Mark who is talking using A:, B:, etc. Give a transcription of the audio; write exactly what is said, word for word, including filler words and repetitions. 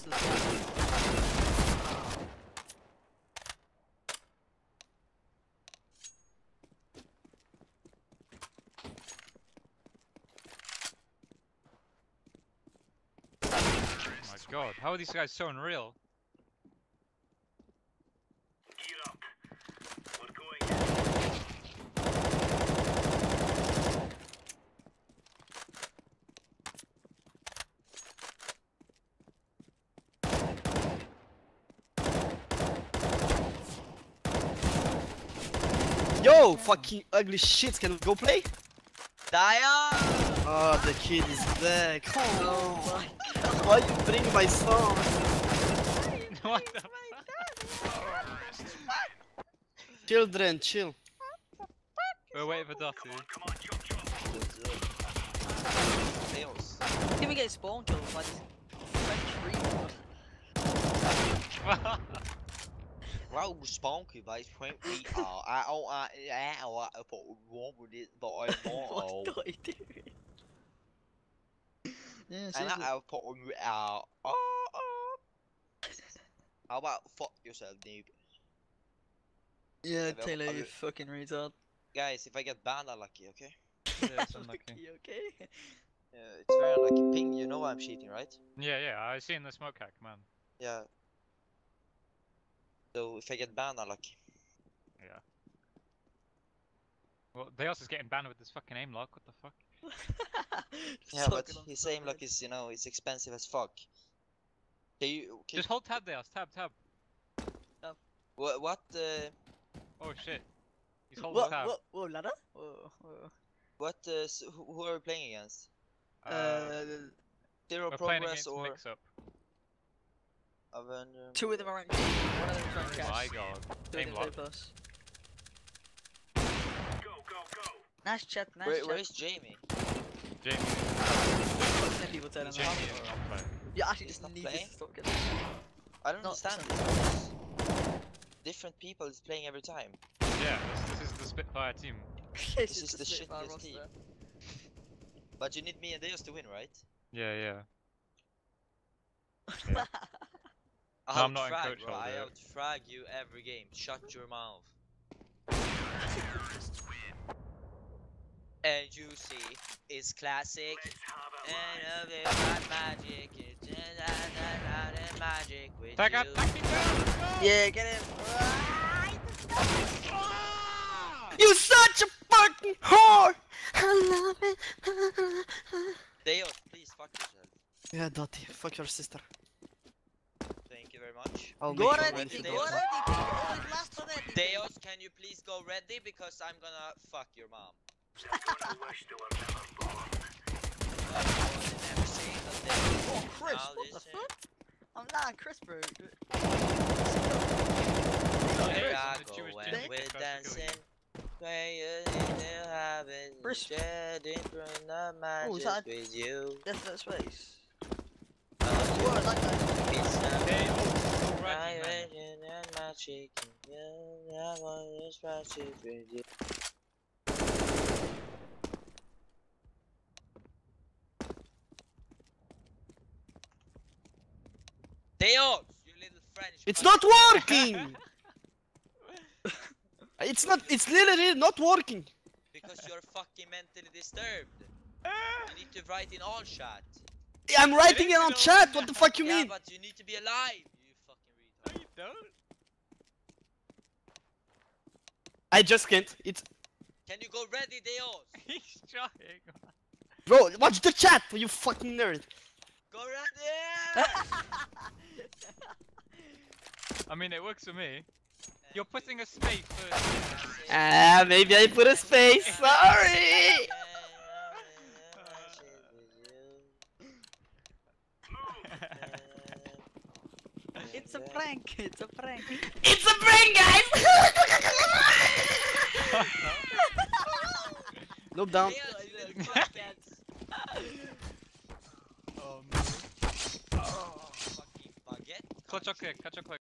A: as well.
B: Oh my god, how are these guys so unreal?
C: Yo, fucking ugly shit, can we go play?
D: Daya!
C: Oh, the kid is back.
A: Oh
C: Oh,
A: my
C: why you bring my son?
B: What the
C: Children, chill.
B: We're waiting for Dotty.
D: Tails.
A: Can we get spawn killed by this French retard?
D: Wow, spunky by twenty. Oh, I oh I I oh I put one with it, but I
A: What's
D: want.
A: Dotty doing? Yeah,
D: And
A: seriously.
D: I put on with uh oh oh. How about fuck yourself, noob?
A: Yeah,
D: I've-
A: Taylor, you
D: I've-
A: fucking retard.
D: Guys, if I get banned, I'm lucky, okay?
B: Yeah, it's unlucky.
A: You okay?
D: Yeah, it's very unlucky. Ping, you know I'm cheating, right?
B: Yeah, yeah, I seen the smoke hack, man.
D: Yeah. So if I get banned, I'm lucky.
B: Yeah. Well, Deos is getting banned with this fucking aim lock, what the fuck?
D: Yeah, but his aim lock is, you know, it's expensive as fuck. Can you? Can
B: Just hold tab, Deos, tab, tab.
D: What? What? Uh,
B: Oh shit. He's holding
A: What?
B: tab.
A: What? Whoa, ladder? Whoa, whoa.
D: what? Uh, s who, who are we playing against?
B: Uh,
A: Uh,
D: Zero
B: we're playing
D: Progress
B: against
D: or
B: Mix Up.
D: Avenger?
A: two of them are ranked. One of them is ranked
B: Oh my
A: cash.
B: god.
A: Two of
B: Aim
A: them play
B: lock.
A: plus. Nice chat, nice
D: Where,
A: chat.
D: where's Jamie?
B: Jamie.
A: Fucking people turning
B: Jamie
A: around.
B: is not playing.
A: You actually
D: He's
A: just
D: not
A: need
D: playing?
A: to stop getting.
D: I don't
A: Not
D: understand
A: some-
D: this. Different people is playing every time.
B: Yeah, this, this is the Spitfire team.
A: This
D: is the
A: Spitfire
D: shittiest
A: roster.
D: team. But you need me and Deus to win, right?
B: Yeah, yeah. Yeah.
D: I'll
B: I'm not in
D: frag,
B: coach
D: bro.
B: mode,
D: I
B: though.
D: out frag you every game. Shut your mouth. And you see, it's classic. And of it, my magic. It's magic with
B: Tag
D: you.
B: up, tag me down, let's go!
A: Yeah, get him.
C: You such a fucking whore! I love it.
D: Deus, please fuck yourself.
C: Yeah, Dotty, fuck your sister.
D: Thank you very much.
C: I'll
A: Go
C: make
A: already,
C: her
A: Pete,
C: win.
A: go already, Pete. Always last on it.
D: Deus, can you please go ready because I'm gonna fuck your mom. Every single day.
A: Oh, Chris,
D: I'll
A: what the
D: listen.
A: fuck? I'm not Chris, bro.
D: There
B: Yeah,
D: I
B: the
D: go
B: Jewish
D: when
B: ginger
D: we're
B: tries to kill
D: dancing. Where you still have it.
A: Chris-
D: Share different the
A: Oh, is
D: magic
A: that-
D: with you.
A: Death at space.
D: Uh,
A: Whoa, I like that.
D: It's not
B: Okay,
D: my
B: oh, right, man.
D: vision and my chicken. Yeah, I want this magic with you. Deus, you little French.
C: It's
D: fuck.
C: not working! It's not, it's literally not working.
D: Because you're fucking mentally disturbed. You need to write in all chat.
C: I'm writing it on
B: know.
C: chat, what the fuck you
D: Yeah,
C: mean?
D: but you need to be alive, you fucking retard.
B: No, you don't.
C: I just can't. It's,
D: Can you go ready, Deus?
B: He's trying.
C: bro, watch the chat, you fucking nerd.
D: Go ready!
B: I mean, it works for me. You're putting a space first.
C: Ah, maybe I put a space, sorry!
A: It's a prank, it's a prank.
C: It's a prank, guys! Look down.
D: Deus, you little fuckheads.
B: Um,
D: Oh, fucking baguette.
B: clutch or click, clutch or click.